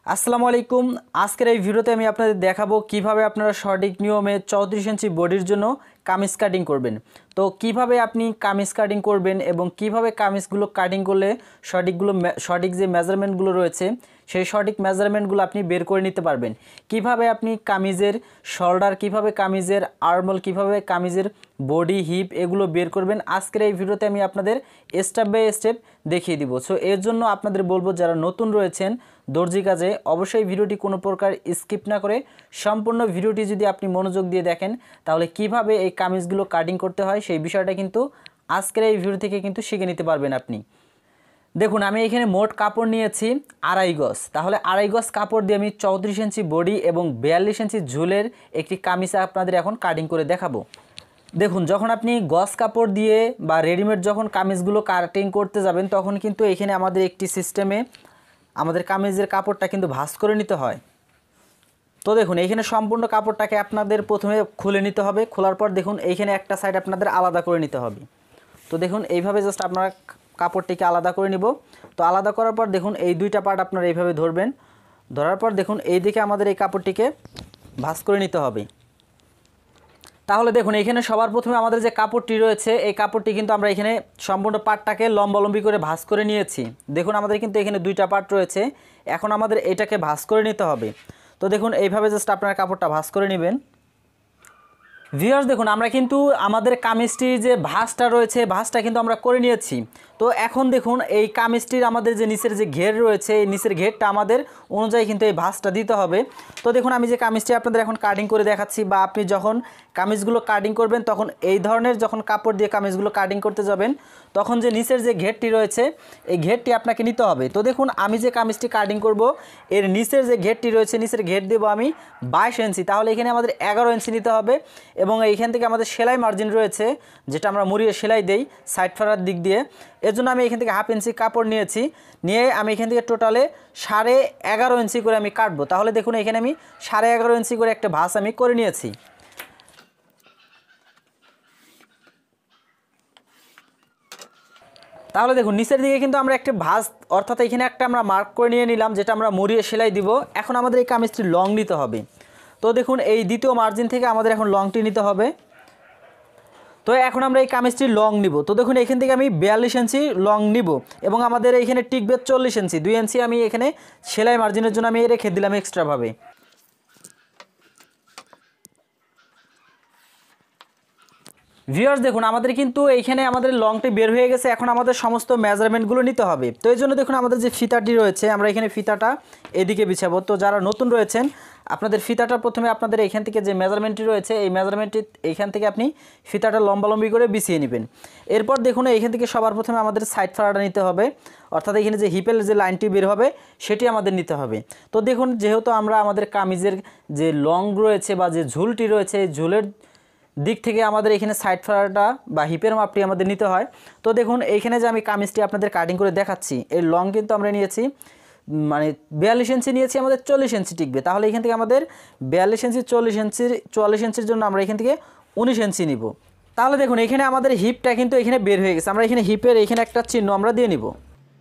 আসসালামু আলাইকুম। আজকের এই ভিডিওতে আমি আপনাদের দেখাবো কিভাবে আপনারা সঠিক নিয়মে 34 ইঞ্চি বডির জন্য কামিজ কাটিং করবেন। তো কিভাবে আপনি কামিজ কাটিং করবেন এবং কিভাবে কামিজগুলো কাটিং করলে সঠিক যে মেজারমেন্টগুলো রয়েছে সেই সঠিক মেজারমেন্টগুলো আপনি বের করে নিতে পারবেন। কিভাবে আপনি কামিজের শোল্ডার, কিভাবে কামিজের আর্মহোল, কিভাবে কামিজের বডি, হিপ এগুলো বের করবেন আজকের এই ভিডিওতে আমি আপনাদের স্টেপ বাই স্টেপ দেখিয়ে দিব। সো এর জন্য আপনাদের বলবো যারা নতুন রয়েছেন দর্জি কাজে অবশ্যই ভিডিওটি কোনো প্রকার স্কিপ না করে সম্পূর্ণ ভিডিওটি যদি আপনি মনোযোগ দিয়ে দেখেন তাহলে কিভাবে এই কামিজগুলো কাটিং করতে হয় সেই বিষয়টা কিন্তু আজকের এই ভিডিও থেকে কিন্তু শিখে নিতে পারবেন আপনি। দেখুন আমি এখানে মোট কাপড় নিয়েছি 2.5 গজ। তাহলে 2.5 গজ কাপড় দিয়ে আমি 34 ইঞ্চি বডি এবং 42 ইঞ্চি ঝুলের একটি কামিজ আপনাদের এখন কাটিং করে দেখাবো। দেখুন যখন আপনি গজ কাপড় দিয়ে বা রেডিমেড যখন কামিজগুলো কাটিং করতে যাবেন তখন কিন্তু এখানে আমাদের একটি সিস্টেমে আমাদের কামিজের কাপড়টা কিন্তু ভাঁজ করে নিতে হয়। তো দেখুন এইখানে সম্পূর্ণ কাপড়টাকে আপনাদের প্রথমে খুলে নিতে হবে। খোলার পর দেখুন এইখানে একটা সাইড আপনাদের আলাদা করে নিতে হবে। তো দেখুন এইভাবে জাস্ট আপনারা কাপড়টিকে আলাদা করে নিব। তো আলাদা করার পর দেখুন এই দুইটা পার্ট আপনারা এইভাবে ধরবেন। ধরার পর দেখুন এই দিকে আমাদের এই কাপড়টিকে ভাঁজ করে নিতে হবে। তাহলে দেখুন এখানে সবার প্রথমে আমাদের যে কাপড়টি রয়েছে এই কাপড়টি কিন্তু আমরা এখানে সম্পূর্ণ পার্টটাকে লম্বালম্বি করে ভাঁজ করে নিয়েছি। দেখুন আমাদের কিন্তু এখানে দুইটা পার্ট রয়েছে, এখন আমাদের এটাকে ভাঁজ করে নিতে হবে। তো দেখুন এইভাবে জাস্ট আপনারা কাপড়টা ভাঁজ করে নেবেন। ভিউয়ার্স দেখুন আমরা কিন্তু আমাদের কামিজটির যে ভাঁজটা রয়েছে ভাঁজটা কিন্তু আমরা করে নিয়েছি। তো এখন দেখুন এই কামিজটির আমাদের যে নিচের যে ঘের রয়েছে এই নিচের ঘেরটা আমাদের অনুযায়ী কিন্তু এই ভাঁজটা দিতে হবে। তো দেখুন আমি যে কামিজটি আপনাদের এখন কাটিং করে দেখাচ্ছি, বা আপনি যখন কামিজগুলো কাটিং করবেন তখন এই ধরনের যখন কাপড় দিয়ে কামিজগুলো কাটিং করতে যাবেন তখন যে নিচের যে ঘেরটি রয়েছে এই ঘেরটি আপনাকে নিতে হবে। তো দেখুন আমি যে কামিজটি কাটিং করব এর নিচের যে ঘেরটি রয়েছে নিচের ঘের দেবো আমি 22 ইঞ্চি। তাহলে এখানে আমাদের 11 ইঞ্চি নিতে হবে এবং এইখান থেকে আমাদের সেলাই মার্জিন রয়েছে যেটা আমরা মুড়িয়ে সেলাই দেই সাইড ফাড়ার দিক দিয়ে, এর জন্য আমি এখান থেকে 1/2 ইঞ্চি কাপড় নিয়েছি। নিয়ে আমি এখান থেকে টোটালে 11.5 ইঞ্চি করে আমি কাটবো। তাহলে দেখুন এখানে আমি 11.5 ইঞ্চি করে একটা ভাঁজ আমি করে নিয়েছি। তাহলে দেখুন নিচের দিকে কিন্তু আমরা একটা ভাঁজ অর্থাৎ এখানে একটা আমরা মার্ক করে নিয়ে নিলাম যেটা আমরা মুড়িয়ে সেলাই দিব। এখন আমাদের এই কামিজটি লং নিতে হবে। তো দেখুন এই দ্বিতীয় মার্জিন থেকে আমাদের এখন লংটি নিতে হবে। তো এখন আমরা এই কামিজটি লং নিব। তো দেখুন এখান থেকে আমি 42 ইঞ্চি লং নিব এবং আমাদের এইখানে টিকবে 40 ইঞ্চি। 2 ইঞ্চি আমি এখানে সেলাই মার্জিনের জন্য আমি রেখে দিলাম এক্সট্রাভাবে। ভিউয়ার্স দেখুন আমাদের কিন্তু এইখানে আমাদের লংটি বের হয়ে গেছে। এখন আমাদের সমস্ত মেজারমেন্টগুলো নিতে হবে। তো এই জন্য দেখুন আমাদের যে ফিতাটি রয়েছে আমরা এখানে ফিতাটা এদিকে বিছাবো। তো যারা নতুন রয়েছেন আপনাদের ফিতাটা প্রথমে আপনাদের এইখান থেকে যে মেজারমেন্টটি রয়েছে এই মেজারমেন্টটি এইখান থেকে আপনি ফিতাটা লম্বালম্বি করে বিছিয়ে নেবেন। এরপর দেখুন এইখান থেকে সবার প্রথমে আমাদের সাইড ফাড়াটা নিতে হবে, অর্থাৎ এখানে যে হিপের যে লাইনটি বের হবে সেটি আমাদের নিতে হবে। তো দেখুন যেহেতু আমরা আমাদের কামিজের যে লং রয়েছে বা যে ঝুলটি রয়েছে এই ঝুলের দিক থেকে আমাদের এখানে সাইড ফাড়াটা বা হিপের মাপটি আমাদের নিতে হয়। তো দেখুন এইখানে যে আমি কামিজটি আপনাদের কাটিং করে দেখাচ্ছি এর লং কিন্তু আমরা নিয়েছি মানে 42 ইঞ্চি নিয়েছি, আমাদের 40 ইঞ্চি টিকবে। তাহলে এখান থেকে আমাদের 42 ইঞ্চি 44 ইঞ্চির জন্য আমরা এখান থেকে 19 ইঞ্চি নিব। তাহলে দেখুন এখানে আমাদের হিপটা কিন্তু এখানে বের হয়ে গেছে। আমরা এখানে হিপের এখানে একটা চিহ্ন আমরা দিয়ে নিব।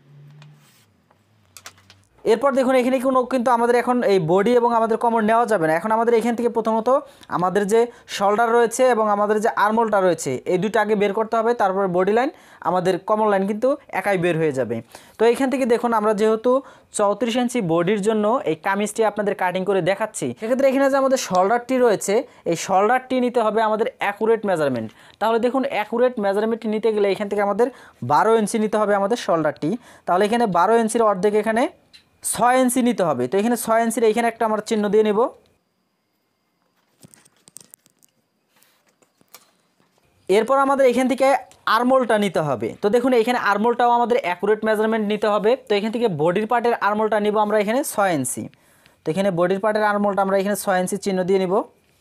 এরপর দেখুন এখানে কিন্তু আমাদের এখন এই বডি এবং আমাদের কোমর নেওয়া যাবে না। এখন আমাদের এখান থেকে প্রথমত আমাদের যে শোল্ডার রয়েছে এবং আমাদের যে আর্মহোলটা রয়েছে এই দুটো আগে বের করতে হবে, তারপর বডি লাইন আমাদের কোমর লাইন কিন্তু একাই বের হয়ে যাবে। তো এখান থেকে দেখুন আমরা যেহেতু 34 ইঞ্চি বডির জন্য এই কামিজটি আপনাদের কাটিং করে দেখাচ্ছি, সেক্ষেত্রে এখানে যে আমাদের শোল্ডারটি রয়েছে এই শোল্ডারটি নিতে হবে আমাদের অ্যাকুরেট মেজারমেন্ট। তাহলে দেখুন অ্যাকুরেট মেজারমেন্টটি নিতে গেলে এখান থেকে আমাদের 12 ইঞ্চি নিতে হবে আমাদের শোল্ডারটি। তাহলে এখানে 12 ইঞ্চির অর্ধেক এখানে 6 ইঞ্চি নিতে হবে। তো এখানে 6 ইঞ্চির এইখানে একটা আমরা চিহ্ন দিয়ে নেব। এরপর আমাদের এখান থেকে আর্মহোলটা নিতে হবে। তো দেখুন এখানে আর্মহোলটাও আমাদের অ্যাকুরেট মেজারমেন্ট নিতে হবে। তো এখান থেকে বডির পার্টের আর্মহোলটা নিব আমরা এখানে 6 ইঞ্চি। তো এখানে বডির পার্টের আর্মহোলটা আমরা এখানে 6 ইঞ্চি চিহ্ন দিয়ে নিব।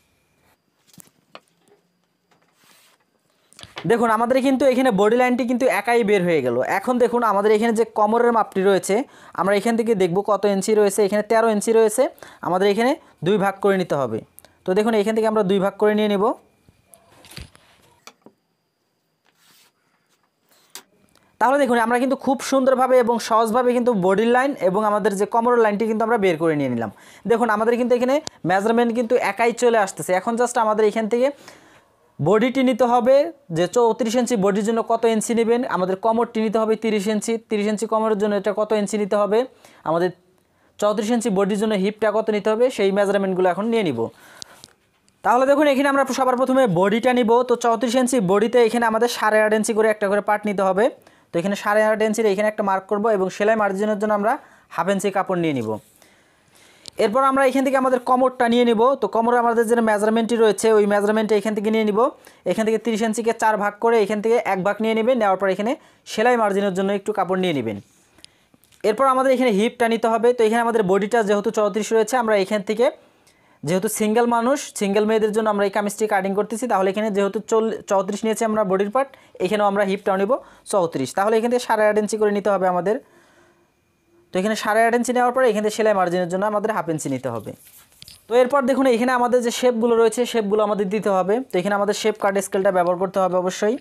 দেখুন আমাদের কিন্তু এখানে বডি লাইনটি কিন্তু একাই বের হয়ে গেল। এখন দেখুন আমাদের এখানে যে কোমরের মাপটি রয়েছে আমরা এখান থেকে দেখব কত ইঞ্চি রয়েছে। এখানে 13 ইঞ্চি রয়েছে, আমাদের এখানে 2 ভাগ করে নিতে হবে। তো দেখুন এখান থেকে আমরা 2 ভাগ করে নিয়ে নেব। তাহলে দেখুন আমরা কিন্তু খুব সুন্দরভাবে এবং সহজভাবে কিন্তু বডির লাইন এবং আমাদের যে কোমরের লাইনটি কিন্তু আমরা বের করে নিয়ে নিলাম। দেখুন আমাদের কিন্তু এখানে মেজারমেন্ট কিন্তু একাই চলে আসতেছে। এখন জাস্ট আমাদের এখান থেকে বডিটি নিতে হবে যে 34 ইঞ্চি বডির জন্য কত ইঞ্চি নেবেন, আমাদের কোমরটি নিতে হবে 30 ইঞ্চি, 30 ইঞ্চি কোমরের জন্য এটা কত ইঞ্চি নিতে হবে, আমাদের 34 ইঞ্চি বডির জন্য হিপটা কত নিতে হবে, সেই মেজারমেন্টগুলো এখন নিয়ে নিব। তাহলে দেখুন এখানে আমরা সবার প্রথমে বডিটা নিব। তো 34 ইঞ্চি বডিতে এখানে আমাদের 8.5 ইঞ্চি করে একটা করে পার্ট নিতে হবে। তো এখানে 8.5 ইঞ্চির এখানে একটা মার্ক করব এবং সেলাই মার্জিনের জন্য আমরা 1/2 ইঞ্চি কাপড় নিয়ে নিব। এরপর আমরা এখান থেকে আমাদের কোমরটা নিয়ে নিব। তো কোমরে আমাদের যে মেজারমেন্টটি রয়েছে ওই মেজারমেন্টটা এখান থেকে নিয়ে নিব। এখান থেকে 30 ইঞ্চিকে 4 ভাগ করে এখান থেকে 1 ভাগ নিয়ে নেবেন। নেওয়ার পর এখানে সেলাই মার্জিনের জন্য একটু কাপড় নিয়ে নেবেন। এরপর আমাদের এখানে হিপটা নিতে হবে। তো এখানে আমাদের বডিটা যেহেতু 34 রয়েছে, আমরা এখান থেকে যেহেতু সিঙ্গেল মানুষ, সিঙ্গেল মেয়েদের জন্য আমরা এই কামিজটি কাটিং করতেছি, তাহলে এখানে যেহেতু 34 নিয়েছি আমরা বডির পার্ট, এখানেও আমরা হিপটাও নেব 34। তাহলে এখান থেকে 8.5 ইঞ্চি করে নিতে হবে আমাদের। তো এখানে 8.5 ইঞ্চি নেওয়ার পরে এখান থেকে সেলাই মার্জিনের জন্য আমাদের 1/2 ইঞ্চি নিতে হবে। তো এরপর দেখুন এখানে আমাদের যে শেপগুলো রয়েছে শেপগুলো আমাদের দিতে হবে। তো এখানে আমাদের শেপ কাট স্কেলটা ব্যবহার করতে হবে অবশ্যই।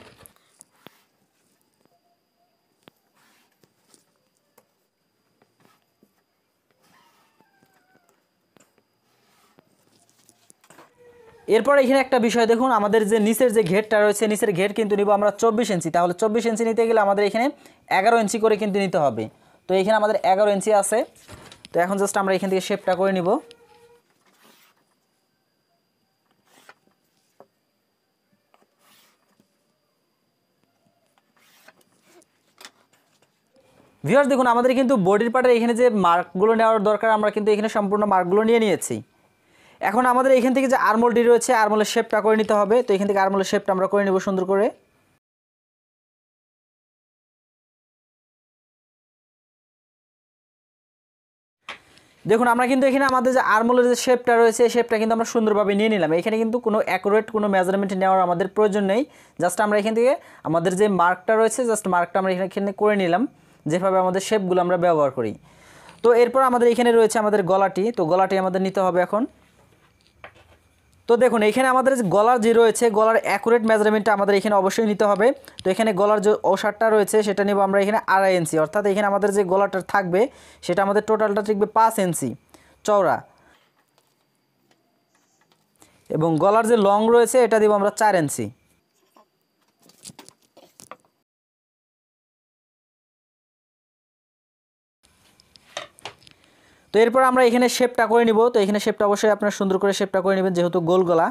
এরপর এখানে একটা বিষয় দেখুন, আমাদের যে নিচের যে ঘেরটা রয়েছে নিচের ঘের কিন্তু নিব আমরা 24 ইঞ্চি। তাহলে 24 ইঞ্চি নিতে গেলে আমাদের এখানে 11 ইঞ্চি করে কিন্তু নিতে হবে। তো এখানে আমাদের 11 ইঞ্চি আছে। তো এখন জাস্ট আমরা এখান থেকে শেপটা করে নিব। ভিউয়ার্স দেখুন আমাদের কিন্তু বডির পার্টের এখানে যে মার্কগুলো নেওয়ার দরকার, আমরা কিন্তু এখানে সম্পূর্ণ মার্কগুলো নিয়ে নিয়েছি। এখন আমাদের এখান থেকে যে আর্মোলটি রয়েছে আর্মোলের শেপটা করে নিতে হবে। তো এখান থেকে আর্মোলের শেপটা আমরা করে নেব সুন্দর করে। দেখুন আমরা কিন্তু এখানে আমাদের যে আর্মোলের যে শেপটা রয়েছে এই শেপটা কিন্তু আমরা সুন্দরভাবে নিয়ে নিলাম। এখানে কিন্তু কোনো অ্যাকুরেট কোনো মেজারমেন্ট নেওয়ার আমাদের প্রয়োজন নেই। জাস্ট আমরা এখান থেকে আমাদের যে মার্কটা রয়েছে জাস্ট মার্কটা আমরা এখানে করে নিলাম, যেভাবে আমাদের শেপগুলো আমরা ব্যবহার করি। তো এরপর আমাদের এখানে রয়েছে আমাদের গলাটি। তো গলাটি আমাদের নিতে হবে এখন। তো দেখুন এখানে আমাদের গলার যে রয়েছে গলার অ্যাকুরেট মেজারমেন্টটা আমাদের এখানে অবশ্যই নিতে হবে। তো এখানে গলার যে ওষারটা রয়েছে সেটা নেব আমরা এখানে 2.5 ইঞ্চি, অর্থাৎ এখানে আমাদের যে গলাটা থাকবে সেটা আমাদের টোটালটা থাকবে 5 ইঞ্চি চওড়া, এবং গলার যে লং রয়েছে এটা দেব আমরা 4 ইঞ্চি। তো এরপর আমরা এখানে শেপটা করে নিব। তো এখানে শেপটা অবশ্যই আপনারা সুন্দর করে শেপটা করে নেবেন যেহেতু গোল গলা।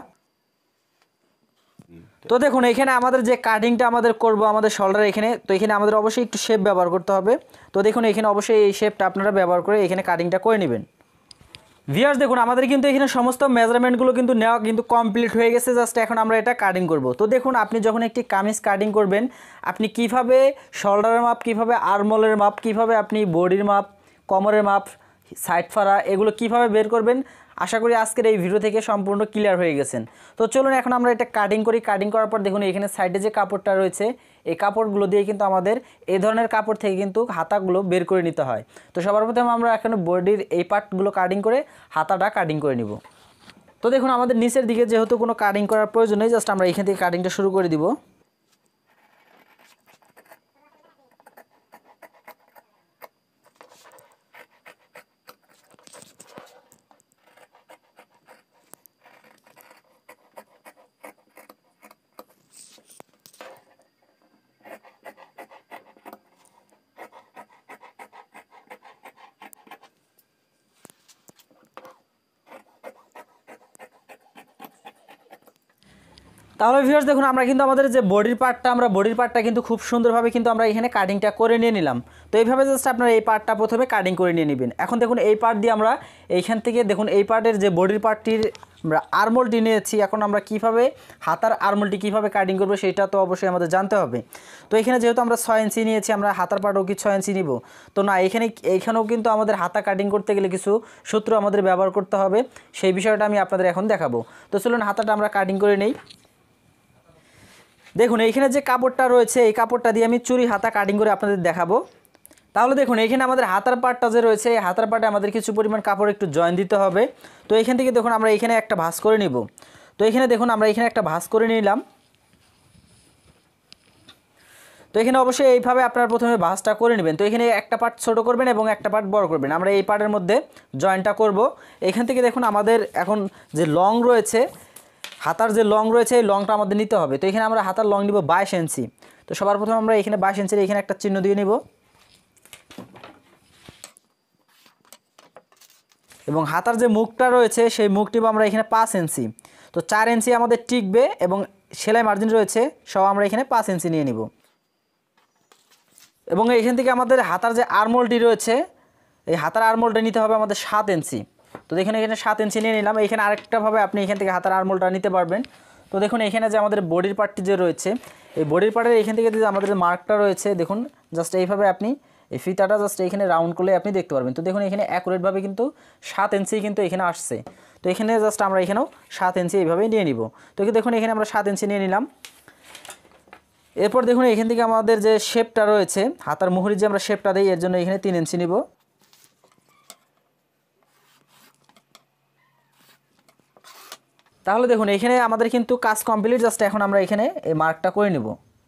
তো দেখুন এখানে আমাদের যে কাটিংটা আমাদের করব আমাদের শোল্ডার এখানে, তো এখানে আমাদের অবশ্যই একটু শেপ ব্যবহার করতে হবে। তো দেখুন এখানে অবশ্যই এই শেপটা আপনারা ব্যবহার করে এখানে কাটিংটা করে নেবেন। ভিউয়ার্স দেখুন আমাদের কিন্তু এখানে সমস্ত মেজারমেন্টগুলো কিন্তু নেওয়া কিন্তু কমপ্লিট হয়ে গেছে। জাস্ট এখন আমরা এটা কাটিং করব। তো দেখুন আপনি যখন একটি কামিজ কাটিং করবেন আপনি কিভাবে শোল্ডারের মাপ, কিভাবে আর্মহোলের মাপ, কিভাবে আপনি বডির মাপ, কোমরের মাপ, সাইড ফাড়া এগুলো কিভাবে বের করবেন, আশা করি আজকের এই ভিডিও থেকে সম্পূর্ণ ক্লিয়ার হয়ে গেছেন। তো চলুন এখন আমরা এটা কাটিং করি। কাটিং করার পর দেখুন এখানে সাইডে যে কাপড়টা রয়েছে এই কাপড়গুলো দিয়ে কিন্তু আমাদের এই ধরনের কাপড় থেকে কিন্তু হাতাগুলো বের করে নিতে হয়। তো সবার প্রথমে আমরা এখন বডির এই পার্টগুলো কাটিং করে হাতাটা কাটিং করে নিব। তো দেখুন আমাদের নিচের দিকে যেহেতু কোনো কাটিং করার প্রয়োজন নেই, জাস্ট আমরা এখান থেকে কাটিংটা শুরু করে দিব। তাহলে ভিউয়ার্স দেখুন আমরা কিন্তু আমাদের যে বডির পার্টটা কিন্তু খুব সুন্দরভাবে কিন্তু আমরা এখানে কাটিংটা করে নিয়ে নিলাম। তো এইভাবে জাস্ট আপনারা এই পার্টটা প্রথমে কাটিং করে নিয়ে নেবেন। এখন দেখুন এই পার্ট দিয়ে আমরা এইখান থেকে দেখুন এই পার্টের যে বডির পার্টটির আমরা আর্মহোলটি নিয়েছি, এখন আমরা কিভাবে হাতার আর্মহোলটি কিভাবে কাটিং করব সেটা তো অবশ্যই আমাদের জানতে হবে। তো এখানে যেহেতু আমরা 6 ইঞ্চি নিয়েছি, আমরা হাতার পার্টও কি 6 ইঞ্চি নিব? তো না, এইখানেও কিন্তু আমাদের হাতা কাটিং করতে গেলে কিছু সূত্র আমাদের ব্যবহার করতে হবে, সেই বিষয়টা আমি আপনাদের এখন দেখাবো। তো চলুন হাতাটা আমরা কাটিং করে নেই। দেখুন এইখানে যে কাপড়টা রয়েছে এই কাপড়টা দিয়ে আমি চুরি হাতা কাটিং করে আপনাদের দেখাবো। তাহলে দেখুন এখানে আমাদের হাতার পার্টটা যে রয়েছে এই হাতার পার্টে আমাদের কিছু পরিমাণ কাপড় একটু জয়েন দিতে হবে। তো এখান থেকে দেখুন আমরা এখানে একটা ভাঁজ করে নিব। তো এখানে দেখুন আমরা এখানে একটা ভাঁজ করে নিলাম। তো এখানে অবশ্যই এইভাবে আপনারা প্রথমে ভাঁজটা করে নেবেন। তো এখানে একটা পার্ট ছোট করবেন এবং একটা পার্ট বড় করবেন। আমরা এই পার্টের মধ্যে জয়েন্টটা করব। এখান থেকে দেখুন আমাদের এখন যে লং রয়েছে, হাতার যে লং রয়েছে এই লংটা আমাদের নিতে হবে। তো এখানে আমরা হাতার লং নিব 22 ইঞ্চি। তো সবার প্রথমে আমরা এখানে 22 ইঞ্চির এখানে একটা চিহ্ন দিয়ে নিব এবং হাতার যে মুখটা রয়েছে সেই মুখ নিব আমরা এখানে 5 ইঞ্চি। তো 4 ইঞ্চি আমাদের টিকবে এবং সেলাই মার্জিন রয়েছে সব আমরা এখানে 5 ইঞ্চি নিয়ে নিব। এবং এখান থেকে আমাদের হাতার যে আর্মহোলটি রয়েছে এই হাতার আর্মহোলটা নিতে হবে আমাদের 7 ইঞ্চি। তো দেখুন এখানে 7 ইঞ্চি নিয়ে নিলাম। এখানে আরেকটাভাবে আপনি এখান থেকে হাতার আর্মহোলটা নিতে পারবেন। তো দেখুন এখানে যে আমাদের বডির পার্টটি যে রয়েছে এই বডির পার্টের এখান থেকে যে আমাদের মার্কটা রয়েছে দেখুন জাস্ট এইভাবে আপনি এই ফিতাটা জাস্ট এখানে রাউন্ড করলে আপনি দেখতে পারবেন। তো দেখুন এখানে অ্যাকুরেটভাবে কিন্তু 7 ইঞ্চি কিন্তু এখানে আসছে। তো এখানে জাস্ট আমরা এখানেও 7 ইঞ্চি এইভাবেই নিয়ে নিব। তো দেখুন এখানে আমরা 7 ইঞ্চি নিয়ে নিলাম। এরপর দেখুন এখান থেকে আমাদের যে শেপটা রয়েছে হাতার মুহুরি যে আমরা শেপটা দিই এর জন্য এখানে 3 ইঞ্চি নিব। তাহলে দেখুন এখানে আমাদের কিন্তু কাজ কমপ্লিট। জাস্ট এখন আমরা এখানে এই মার্কটা করে নিব।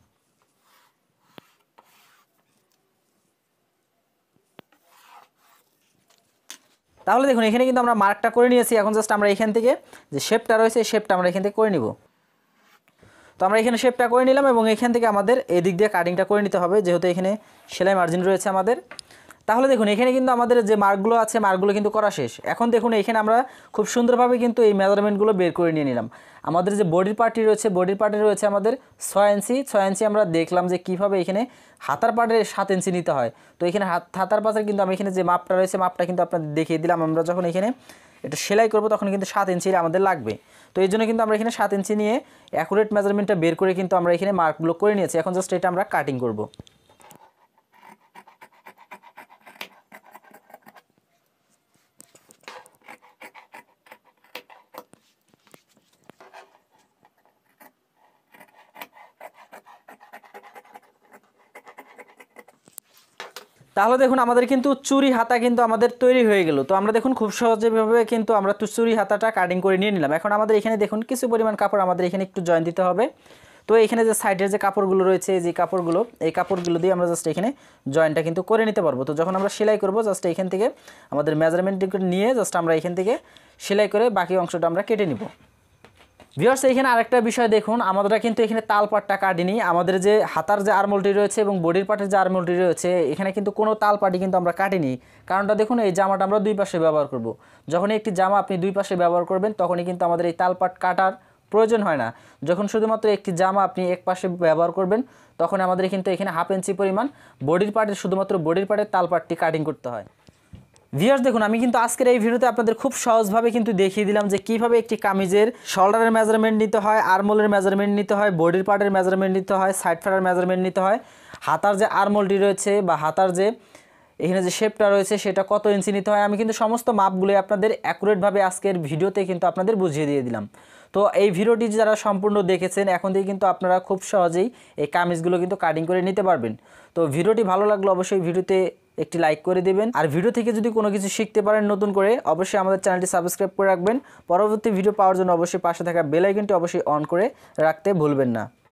তাহলে দেখুন এখানে কিন্তু আমরা মার্কটা করে নিয়েছি। এখন জাস্ট আমরা এখান থেকে যে শেপটা রয়েছে এই শেপটা আমরা এখান থেকে করে নিব। তো আমরা এখানে শেপটা করে নিলাম এবং এখান থেকে আমাদের এই দিক দিয়ে কাটিংটা করে নিতে হবে যেহেতু এখানে সেলাই মার্জিন রয়েছে আমাদের। তাহলে দেখুন এখানে কিন্তু আমাদের যে মার্কগুলো আছে মার্কগুলো কিন্তু করা শেষ। এখন দেখুন এখানে আমরা খুব সুন্দরভাবে কিন্তু এই মেজারমেন্টগুলো বের করে নিয়ে নিলাম। আমাদের যে বডির পার্টটি রয়েছে বডির পার্টে রয়েছে আমাদের 6 ইঞ্চি। 6 ইঞ্চি আমরা দেখলাম যে কীভাবে এখানে হাতার পার্টে 7 ইঞ্চি নিতে হয়। তো এখানে হাতার পাশের কিন্তু আমি এখানে যে মাপটা রয়েছে মাপটা কিন্তু আপনাদের দেখিয়ে দিলাম। আমরা যখন এখানে এটা সেলাই করব তখন কিন্তু 7 ইঞ্চি আমাদের লাগবে। তো এই জন্য কিন্তু আমরা এখানে 7 ইঞ্চি নিয়ে অ্যাকুরেট মেজারমেন্টটা বের করে কিন্তু আমরা এখানে মার্কগুলো করে নিয়েছি। এখন জাস্ট এটা আমরা কাটিং করব। তাহলে দেখুন আমাদের কিন্তু চুরি হাতা কিন্তু আমাদের তৈরি হয়ে গেল। তো আমরা দেখুন খুব সহজভাবে কিন্তু আমরা চুরি হাতাটা কাটিং করে নিয়ে নিলাম। এখন আমাদের এখানে দেখুন কিছু পরিমাণ কাপড় আমাদের এখানে একটু জয়েন দিতে হবে। তো এখানে যে সাইডের যে কাপড়গুলো রয়েছে যে কাপড়গুলো এই কাপড়গুলো দিয়ে আমরা জাস্ট এখানে জয়েন্টটা কিন্তু করে নিতে পারবো। তো যখন আমরা সেলাই করব জাস্ট এখান থেকে আমাদের মেজারমেন্ট নিয়ে জাস্ট আমরা এখান থেকে সেলাই করে বাকি অংশটা আমরা কেটে নিব। ভিউয়ার্স এখানে আরেকটা বিষয় দেখুন আমরা কিন্তু এখানে তাল পাটটা কাটিনি। আমাদের যে হাতার যে আর্মহোলটি রয়েছে এবং বডির পার্টের যে আর্মহোলটি রয়েছে এখানে কিন্তু কোনো তাল পাটি কিন্তু আমরা কাটিনি। কারণটা দেখুন এই জামাটা আমরা দুই পাশে ব্যবহার করব। যখনই একটি জামা আপনি দুই পাশে ব্যবহার করবেন তখনই কিন্তু আমাদের এই তাল পাট কাটার প্রয়োজন হয় না। যখন শুধুমাত্র একটি জামা আপনি এক পাশে ব্যবহার করবেন তখন আমাদের কিন্তু এখানে 1/2 ইঞ্চি পরিমাণ বডির পার্টের শুধুমাত্র বডির পার্টের তাল পাটটি কাটিং করতে হয়। ভিউয়ার্স দেখুন আমি কিন্তু আজকের এই ভিডিওতে আপনাদের খুব সহজভাবে কিন্তু দেখিয়ে দিলাম যে কিভাবে একটি কামিজের শোল্ডারের মেজারমেন্ট নিতে হয়, আর্মহোলের মেজারমেন্ট নিতে হয়, বডির পার্টের মেজারমেন্ট নিতে হয়, সাইড ফাড়ার মেজারমেন্ট নিতে হয়, হাতার যে আর্মহোলটি রয়েছে বা হাতার যে এখানে যে শেপটা রয়েছে সেটা কত ইঞ্চি নিতে হয়। আমি কিন্তু সমস্ত মাপগুলো আপনাদের অ্যাকুরেটভাবে আজকের ভিডিওতে কিন্তু আপনাদের বুঝিয়ে দিয়ে দিলাম। তো এই ভিডিওটি যারা সম্পূর্ণ দেখেছেন এখন থেকে কিন্তু আপনারা খুব সহজেই এই কামিজগুলো কিন্তু কাটিং করে নিতে পারবেন। তো ভিডিওটি ভালো লাগলে অবশ্যই ভিডিওতে একটি লাইক করে দিবেন। আর ভিডিও থেকে যদি কোনো কিছু শিখতে পারেন নতুন করে অবশ্যই আমাদের চ্যানেলটি সাবস্ক্রাইব করে রাখবেন। পরবর্তী ভিডিও পাওয়ার জন্য অবশ্যই পাশে থাকা বেল আইকনটি অবশ্যই অন করে রাখতে ভুলবেন না।